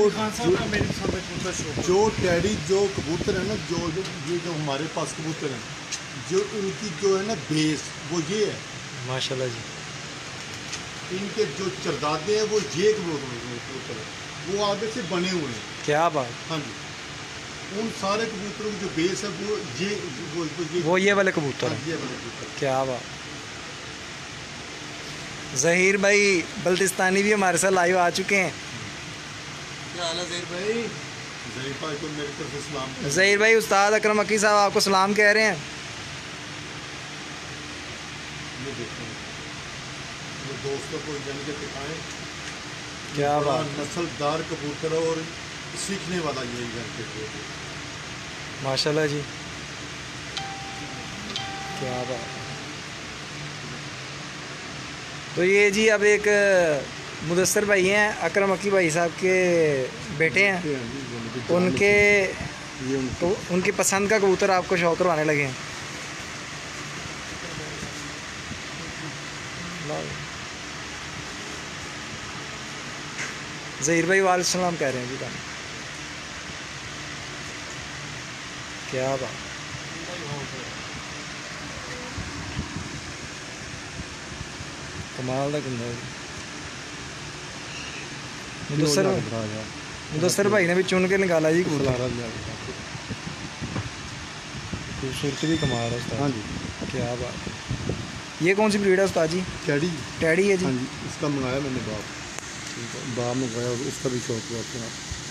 जो टैडी जो कबूतर है ना, जो हमारे पास कबूतर हैं, जो इनकी जो है ना बेस वो ये है माशाल्लाह जी। इनके जो चरदादे हैं वो ये कबूतर है, वो आगे से बने हुए हैं। क्या बात। हाँ जी, उन सारे कबूतरों की जो बेस है वो ये वाले कबूतर हाँ, हैं। ये वाले कबूतर। क्या बात। ज़हीर भाई बल्तिस्तानी भी हमारे साथ लाइव आ चुके हैं। क्या हाल है ज़हीर भाई? ज़हीर भाई को मेरी तरफ से सलाम। ज़हीर भाई उस्ताद अकरम मक्की साहब आपको सलाम कह रहे हैं। ये देखें, ये दोस्तों को जान के दिखाएं। क्या बड़ा बात, नस्लदार कबूतर है और सीखने वाला यही करके। माशाल्लाह जी। क्या बात। तो ये जी अब एक मुदस्सर भाई हैं, अकरम मक्की भाई साहब के बेटे हैं, उनकी पसंद का कबूतर आपको शौक़ करवाने लगे हैं। ज़हीर भाई वालेकुम सलाम कह रहे हैं जी। क्या बात। कमाल का कुंदा मुदस्सर भाई ने भी चुन के निकाला जी कबूतर। खूबसूरती भी कमाल है उस्ताद। हाँ जी। क्या बात। ये कौन सी ब्रीड है उस्ताद जी? टैडी। टैडी है जी। हाँ जी, इसका मंगाया मैंने बाप मंगाया, उसका भी शौक हुआ था।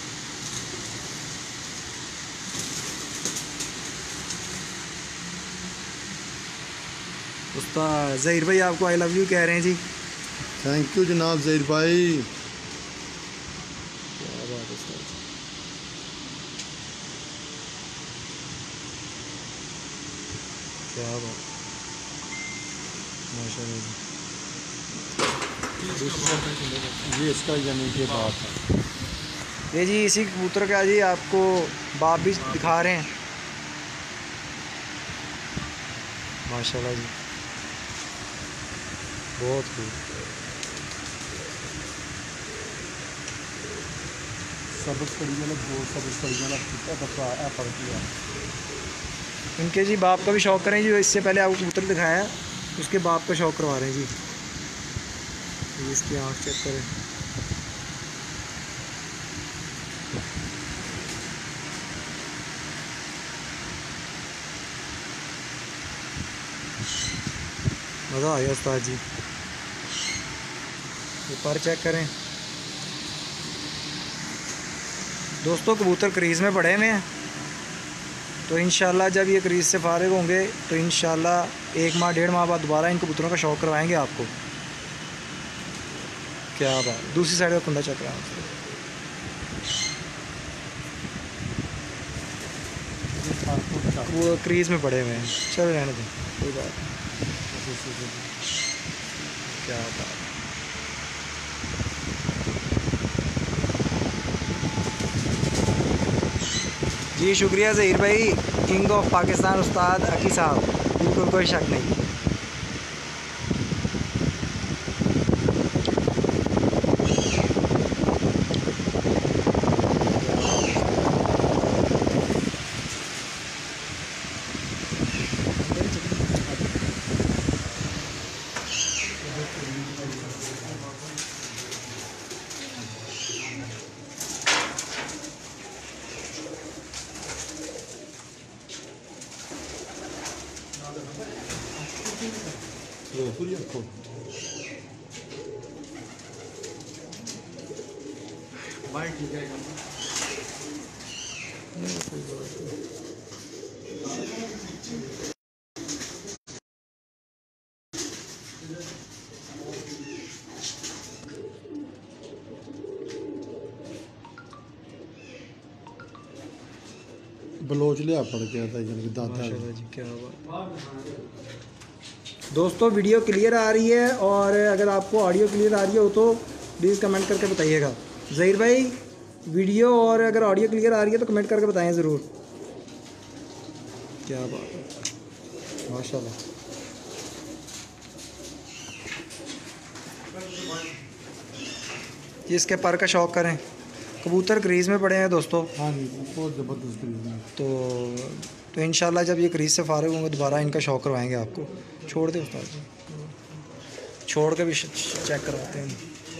उस्ताद ज़हीर भाई आपको आई लव यू कह रहे हैं जी। थैंक यू जनाब ज़हीर भाई। क्या बात है उस्ताद, क्या बात, माशाल्लाह जी। ये इसका यानी कि बात है। ये जी इसी कबूतर का जी आपको बाप भी दिखा रहे हैं। माशाल्लाह जी, बहुत खूब। सबक पड़ी वाला दो सबक पड़ी वाला बकरा पड़ गया। इनके जी बाप का भी शौक़ करें जी, इससे पहले आपको कबूतर दिखाया है, उसके बाप का शौक़ करवा रहे हैं जी। इसकी आँख चेक करें। मज़ा आ गया उस्ताद जी। ये पर चेक करें दोस्तों, कबूतर क्रीज़ में पड़े हुए हैं, तो इंशाल्लाह जब ये क्रीज़ से फारिग होंगे तो इंशाल्लाह 1 माह 1.5 माह बाद दोबारा इन कबूतरों का शौक़ करवाएंगे आपको। क्या बात। दूसरी साइड का कुंदा चेक रहा है, वो क्रीज़ में पड़े हुए हैं। चलो रहने दें, कोई बात नहीं। क्या बात। जी शुक्रिया ज़हीर भाई, किंग ऑफ पाकिस्तान उस्ताद अकी साहब, बिल्कुल कोई शक नहीं। पूरी रखो। भाई ठीक है बलोच लिया पड़ गया था दादा जी, क्या हुआ दोस्तों? वीडियो क्लियर आ रही है, और अगर आपको ऑडियो क्लियर आ रही हो तो प्लीज़ कमेंट करके बताइएगा। ज़हीर भाई, वीडियो और अगर ऑडियो क्लियर आ रही है तो कमेंट करके बताएं ज़रूर। क्या बात है, माशाल्लाह। ये इसके पर का शौक करें। कबूतर क्रीज़ में पड़े हैं दोस्तों। हाँ जी, बहुत ज़बरदस्त क्रीज़ है। तो इंशाल्लाह जब ये क्रीज़ से फारिग होंगे दोबारा इनका शौक करवाएंगे आपको। छोड़ दे उस्ताद जी, छोड़ के भी चेक करवाते हैं।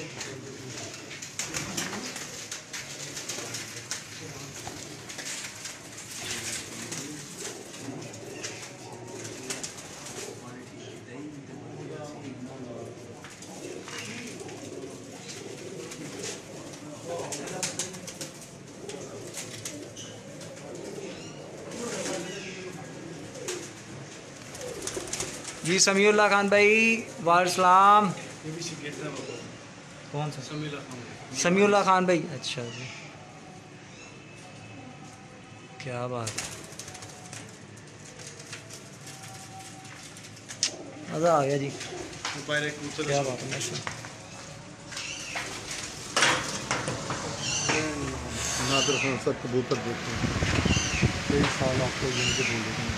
जी समीउल्लाह खान भाई, वालेकुम। कौन सा? समीउल्लाह खान भाई, अच्छा जी, क्या बात है, मज़ा आ गया जी, क्या बात है माशाल्लाह। नादर खान सब कबूतर देते हैं, कई साल आपको जिनके बोले हैं।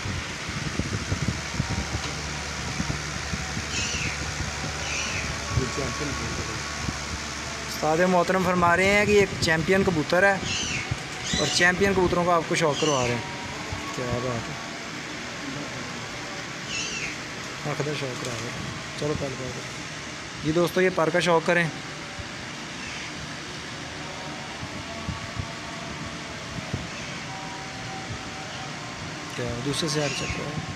उस्ताद मोहतरम फरमा रहे हैं कि एक चैम्पियन कबूतर है, और चैम्पियन कबूतरों का आपको शौक करवा रहे हैं। क्या बात है, आखिर शौक करा रहे हैं। चलो पहले जी दोस्तों, ये पर का शौक करें। क्या दूसरे से यार चल रहा है।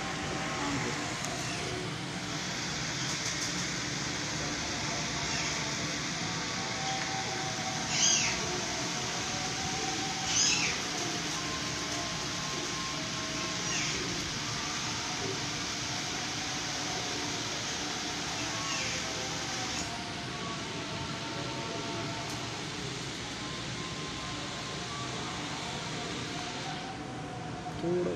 थोड़ा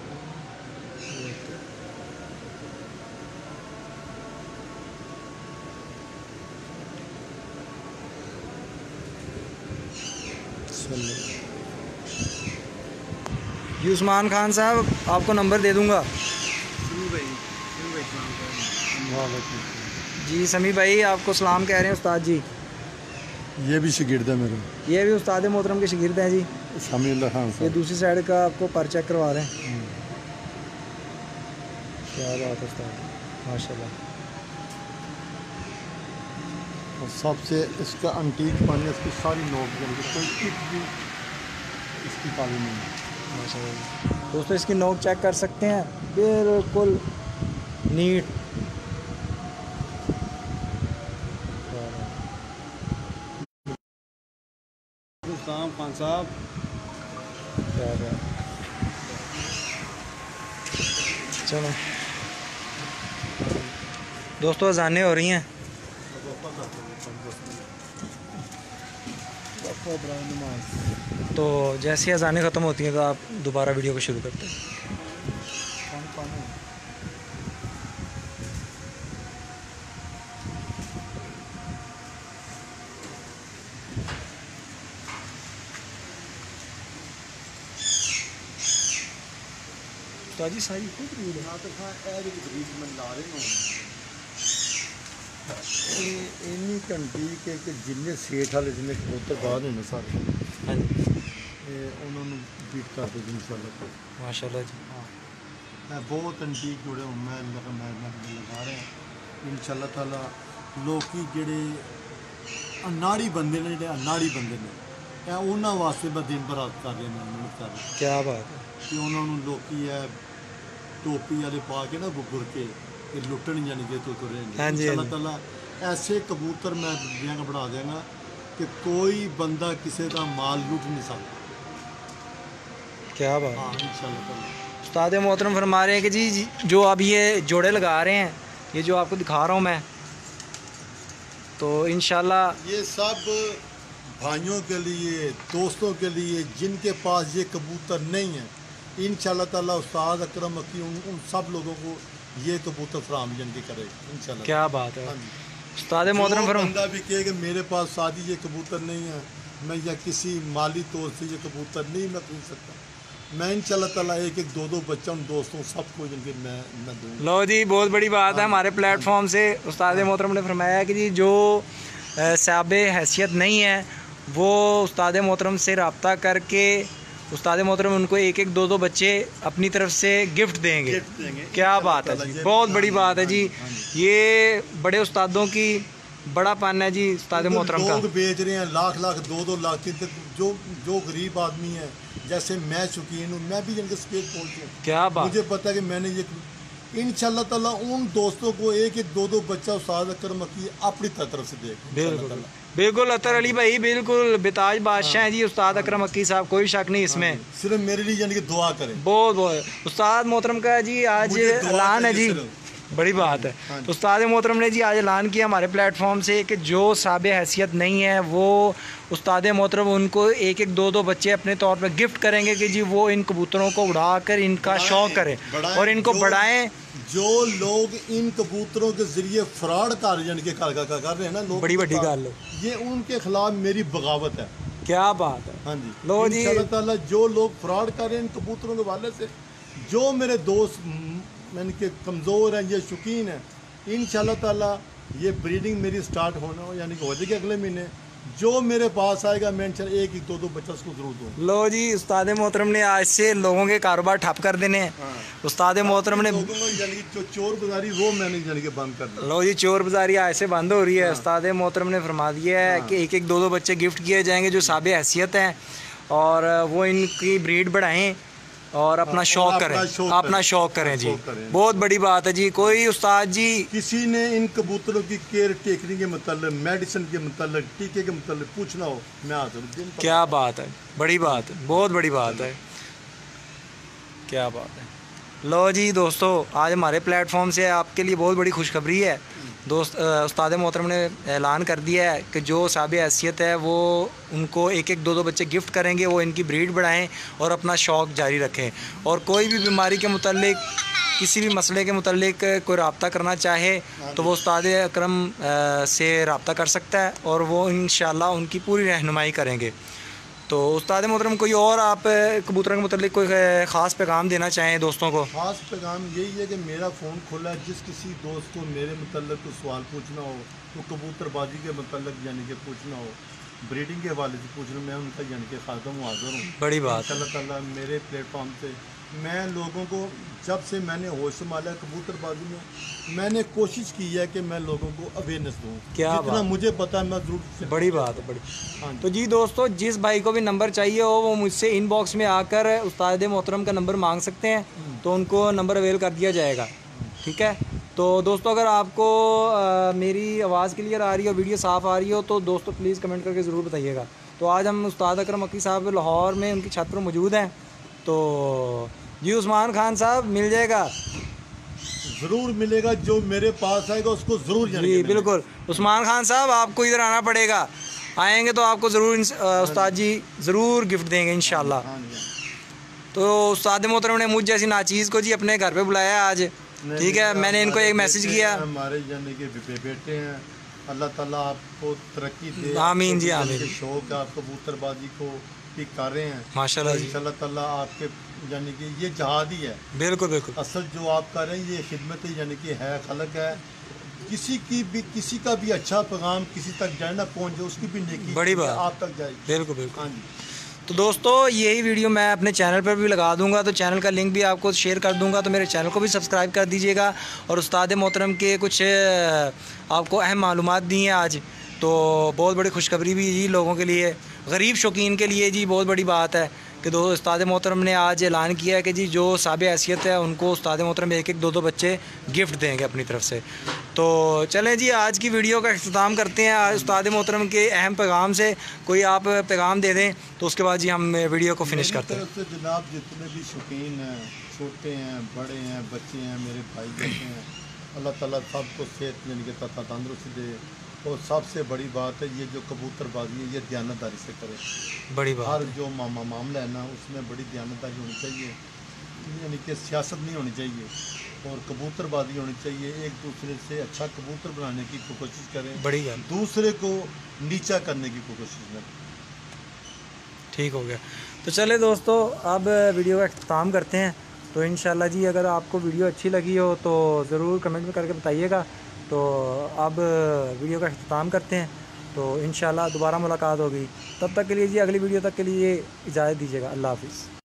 जी उस्मान खान साहब, आपको नंबर दे दूंगा। जी समी भाई, आपको सलाम कह रहे हैं उस्ताद जी। ये भी शागिर्द है मेरे, ये भी उस्ताद मोहतरम के शागिर्द हैं जी, समीउल्लाह खान ये साहब। दूसरी साइड का आपको पर चेक करवा रहे हैं। क्या बात है उस्ताद, माशाल्लाह। और सबसे इसका अंटीक पानी, इसकी सारी नोक कोई टिप भी इसकी काली नहीं है। माशाल्लाह दोस्तों, इसकी नोक चेक कर सकते हैं, बिल्कुल नीट। खान साहब, चलो दोस्तों, अज़ानें हो रही हैं। तो जैसे ही अज़ानें ख़त्म होती हैं तो आप दोबारा वीडियो को शुरू करते हैं। ताजी सारी खुद रीड है तो में ला रहे हो इन्नी घंटी के जिन्ने सेठ वाले जिन्ने कबूतर बाद होने सारे। हाँ जी, उन्होंने बीट कर दो इंशाल्लाह। माशाल्लाह जी। मैं बहुत अंटीक जुड़े हूँ, मैं लगा रहे हैं इंशाल्लाह ताला। लोग जेडे अनाड़ी बंदे ने, जेडे अनाड़ी बंदे ने, उन्होंने वास्ते मैं दिन रात कर रहा, मेहनत कर रहा। क्या बात है कि उन्होंने लोग है टोपी वाले पा के ना गुर के कि लुटन यानी कि तो करेंगे। हाँ जी, इंशाल्लाह ताला ऐसे कबूतर मैं दुनिया का बना देंगे कि कोई बंदा किसी का माल लूट नहीं सकता। क्या बात। हाँ इंशाल्लाह ताला। उस्ताद मोहतरम फरमा रहे हैं कि जी जो अब ये जोड़े लगा रहे हैं, ये जो आपको दिखा रहा हूँ मैं, तो इंशाल्लाह ये सब भाइयों के लिए, दोस्तों के लिए जिनके पास ये कबूतर नहीं है, इंशाल्लाह ताला उस्ताद अकरम की उन सब लोगों को ये कबूतर फराहम जिनके करेगा इंशाल्लाह। क्या बात है। हाँ जी। उस्ताद मोहतरम फरमा, बंदा भी कहे कि मेरे पास शादी ये कबूतर नहीं है, मैं या किसी माली तौर से ये कबूतर नहीं मैं खरीद सकता, मैं इंशाल्लाह ताला एक एक दो बच्चा उन दोस्तों सबको जिनके मैं दूँगा। लो जी बहुत बड़ी बात है। हमारे प्लेटफॉर्म से उस्ताद मोहतरम ने फरमाया कि जी जो साहब हैसियत नहीं है वो उस्ताद मोहतरम से रब्ता करके उस्ताद मोहतरम उनको एक एक दो बच्चे अपनी तरफ से गिफ्ट देंगे। क्या बात है जी, बहुत बड़ी बात है जी। ये बड़े उस्तादों की बड़ा पान है जी उस्ताद मोहतरम का। लोग बेच रहे हैं लाख लाख 2-2 लाख तक, जो गरीब आदमी है, जैसे मैं शौकीन हूँ, मैं भी जिनके स्टेज पहुँची हूँ। क्या बात। मुझे पता है कि मैंने ये इंशाल्लाह ताला उन दोस्तों को एक एक दो बच्चा उस्ताद अकरम की अपनी तरफ से देगा। बिल्कुल बिल्कुल अतर अली भाई बिल्कुल बेताज बादशाह हैं जी उस्ताद अकरम अक्की साहब, कोई शक नहीं इसमें। सिर्फ मेरे लिए यानी कि दुआ करें। बहुत बहुत उस्ताद मोहतरम का जी आज ऐलान है जी, बड़ी बात है। तो उस्ताद मोहतरम ने जी आज ऐलान किया हमारे प्लेटफॉर्म से कि जो साहब हैसियत नहीं है वो उस्ताद मोहतरम उनको एक एक दो बच्चे अपने तौर पर गिफ्ट करेंगे कि जी वो इन कबूतरों को उड़ाकर इनका शौक करें और इनको बढ़ाएं। जो लोग इन कबूतरों के जरिए फ्रॉड कर रहे हैं ना लोग, बड़ी बड़ी गल, ये उनके खिलाफ मेरी बगावत है। क्या बात है। हाँ जी। लो जी इंशाल्लाह ताला जो लोग फ्रॉड कर रहे हैं इन कबूतरों के वाले से, जो मेरे दोस्त मैंने के कमज़ोर हैं, ये शौकीन है, इंशाल्लाह ताला ये ब्रीडिंग मेरी स्टार्ट होना हो यानी कि हो जाएगी अगले महीने। जो मेरे पास आएगा मैं इंशाल्लाह एक दो बच्चा उसको जरूर दूँ। लो जी उस्ताद मोहतरम ने आज से लोगों के कारोबार ठप कर देने हैं। हाँ। उस्ताद मोहतरम ने यानी जो चोर बाजारी वो मैंने यानी कि बंद कर दी। लो जी चोर बाजारी आज से बंद हो रही है। उस्ताद मोहतरम ने फरमा दिया है कि एक एक दो बच्चे गिफ्ट किए जाएंगे जो साहब हैसियत हैं और वो इनकी ब्रीड बढ़ाएं और अपना शौक करें, अपना शौक करें जी। बहुत बड़ी बात है जी। कोई उस्ताद जी किसी ने इन कबूतरों की केयर टेकनिंग के मतलब, मेडिसिन के मतलब, टीके के मतलब पूछना हो, मैं हाजिर हूं। क्या बात है, बड़ी बात है, बहुत बड़ी बात है। क्या बात है। लो जी दोस्तों आज हमारे प्लेटफॉर्म से आपके लिए बहुत बड़ी खुशखबरी है दोस्त। उस्ताद मोहतरम ने ऐलान कर दिया है कि जो साहब हैसियत है वो उनको एक एक दो बच्चे गिफ्ट करेंगे, वो इनकी ब्रीड बढ़ाएं और अपना शौक़ जारी रखें। और कोई भी बीमारी के मुतल्लिक, किसी भी मसले के मुतल्लिक कोई रब्ता करना चाहे तो वो उस्ताद अकरम से रब्ता कर सकता है और वो इंशाल्लाह उनकी पूरी रहनुमाई करेंगे। तो उस्ताद मोहतरम कोई और आप कबूतरों के मुतल्लिक कोई ख़ास पैगाम देना चाहें दोस्तों को? ख़ास पैगाम यही है कि मेरा फ़ोन खुला है, जिस किसी दोस्त को मेरे मतलब कोई सवाल पूछना हो, तो कबूतरबाजी के मतलब यानी कि पूछना हो, ब्रीडिंग के हवाले से पूछना, मैं उनका यानी कि खादम हाज़िर हूँ। बड़ी बात। इंशाल्लाह ताला मेरे प्लेटफॉर्म से मैं लोगों को, जब से मैंने होश संभाला कबूतरबाजी में, मैंने कोशिश की है कि मैं लोगों को अवेयरनेस दूँ। क्या जितना मुझे पता है मैं जरूर। बड़ी बात है, बड़ी। हाँ तो जी दोस्तों जिस भाई को भी नंबर चाहिए हो वो मुझसे इनबॉक्स में आकर उस्ताद मोहतरम का नंबर मांग सकते हैं, तो उनको नंबर अवेल कर दिया जाएगा। ठीक है। तो दोस्तों अगर आपको मेरी आवाज़ क्लियर आ रही हो, वीडियो साफ़ आ रही हो, तो दोस्तों प्लीज़ कमेंट करके ज़रूर बताइएगा। तो आज हम उस्ताद अकरम अक्की साहब लाहौर में उनकी छत पर मौजूद हैं। तो जी उस्मान खान साहब मिल जाएगा, ज़रूर मिलेगा, जो मेरे पास आएगा उसको ज़रूर जी बिल्कुल। उस्मान खान साहब आपको इधर आना पड़ेगा, आएंगे तो आपको ज़रूर उस्ताद जी ज़रूर गिफ्ट देंगे इंशाल्लाह। तो उस्ताद मोहतरम ने मुझ जैसी नाचीज़ को जी अपने घर पे बुलाया आज। ठीक है, मैंने इनको एक मैसेज किया। हमारे यानी कि बेटे हैं, अल्लाह ताला आपको तरक्की दे। आमीन जी आमीन। शौक है आप कबूतरबाजी को भी कर रहे हैं माशाल्लाह जी। इंशाल्लाह ताला आपके यानी कि ये जहाद ही है। बिल्कुल बिल्कुल। असल जो आप कर रहे हैं ये खिदमत यानी कि है, खलक है। किसी का भी अच्छा पैगाम किसी तक जाए ना पहुँच जाए, उसकी भी नेकी बड़ी बात आप तक जाए। बिल्कुल बिल्कुल। हाँ जी। तो दोस्तों यही वीडियो मैं अपने चैनल पर भी लगा दूंगा, तो चैनल का लिंक भी आपको शेयर कर दूंगा, तो मेरे चैनल को भी सब्सक्राइब कर दीजिएगा। और उस्ताद मोहतरम के कुछ आपको अहम मालूमात दी हैं आज, तो बहुत बड़ी खुशखबरी भी जी लोगों के लिए, गरीब शौकीन के लिए जी बहुत बड़ी बात है कि दो उस्ताद मोहतरम ने आज ऐलान किया है कि जी जो साहब हैसियत है उनको उस्ताद मोहतरम एक एक दो दो बच्चे गिफ्ट देंगे अपनी तरफ से। तो चलें जी, आज की वीडियो का अख्ताम करते हैं आज उस्ताद मोहतरम के अहम पैगाम से। कोई आप पैगाम दे दें तो उसके बाद जी हम वीडियो को फिनिश करते हैं। जनाब जितने भी शौकीन हैं, छोटे हैं, बड़े हैं, बच्चे हैं, मेरे भाई बच्चे हैं, अल्लाह ताला सबको सेहत यानी कि तंदुरुस्ती दे। और सबसे बड़ी बात है ये जो कबूतरबाजी है ये दयानतदारी से करे। बड़ी बात हर जो मामला है ना उसमें बड़ी दयानतदारी होनी चाहिए, यानी कि सियासत नहीं होनी चाहिए और कबूतरबाजी होनी चाहिए। एक दूसरे से अच्छा कबूतर बनाने की कोशिश करें, बड़ी बात, दूसरे को नीचा करने की कोशिश करें। ठीक हो गया। तो चले दोस्तों, अब वीडियो का अख्ताम करते हैं। तो इंशाल्लाह जी अगर आपको वीडियो अच्छी लगी हो तो ज़रूर कमेंट में करके बताइएगा। तो अब वीडियो का अख्ताम करते हैं, तो इंशाल्लाह दोबारा मुलाकात होगी। तब तक के लिए जी, अगली वीडियो तक के लिए इजाज़त दीजिएगा। अल्लाह हाफ़िज़।